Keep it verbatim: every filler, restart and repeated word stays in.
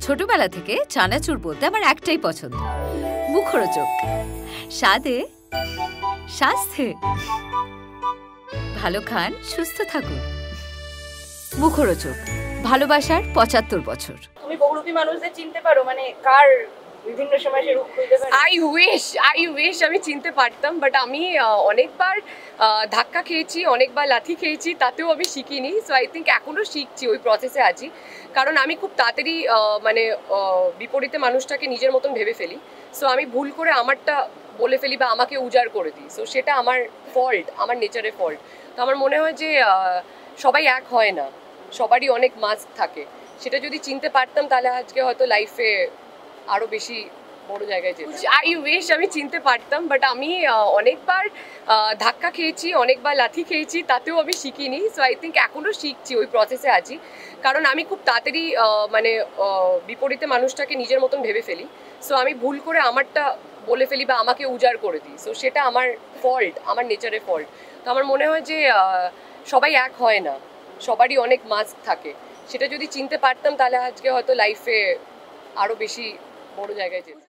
ছোটবেলা থেকে চানাচুর বলতে আমার একটাই পছন্দ, মুখরোচক। স্বাদে, স্বাস্থ্যে। ভালো খান, সুস্থ থাকুন। মুখরোচক, ভালোবাসার পঁচাত্তর বছর। তুমি বহুরূপী মানুষদের চিনতে পারো, মানে কার বিভিন্ন সময় সে রূপ খুঁজতে পারে? আই উইশ আই উইশ আমি চিনতে পারতাম, বাট আমি অনেকবার ধাক্কা খেয়েছি, অনেকবার লাথি খেয়েছি, তাতেও আমি শিখিনি। সো আই থিঙ্ক এখনও শিখছি, ওই প্রসেসে আছি। কারণ আমি খুব তাড়াতাড়ি মানে বিপরীতে মানুষটাকে নিজের মতন ভেবে ফেলি। সো আমি ভুল করে আমারটা বলে ফেলি বা আমাকে উজাড় করে দিই। সো সেটা আমার ফল্ট, আমার নেচারের ফল্ট। তো আমার মনে হয় যে সবাই এক হয় না, সবারই অনেক মাস্ক থাকে। সেটা যদি চিনতে পারতাম তাহলে আজকে হয়তো লাইফে আরও বেশি বড় জায়গায় যেতাম। আই উইশ আমি চিনতে পারতাম, বাট আমি অনেকবার ধাক্কা খেয়েছি, অনেকবার লাথি খেয়েছি, তাতেও আমি শিখিনি। সো আই থিঙ্ক এখনও শিখছি, ওই প্রসেসে আছি। কারণ আমি খুব তাড়াতাড়ি মানে বিপরীতে মানুষটাকে নিজের মতন ভেবে ফেলি। সো আমি ভুল করে আমারটা বলে ফেলি বা আমাকে উজাড় করে দিই। সো সেটা আমার ফল্ট, আমার নেচারের ফল্ট। তো আমার মনে হয় যে সবাই এক হয় না, সবারই অনেক মাস্ক থাকে। সেটা যদি চিনতে পারতাম তাহলে আজকে হয়তো লাইফে আরও বেশি বড় জায়গায় যেতাম।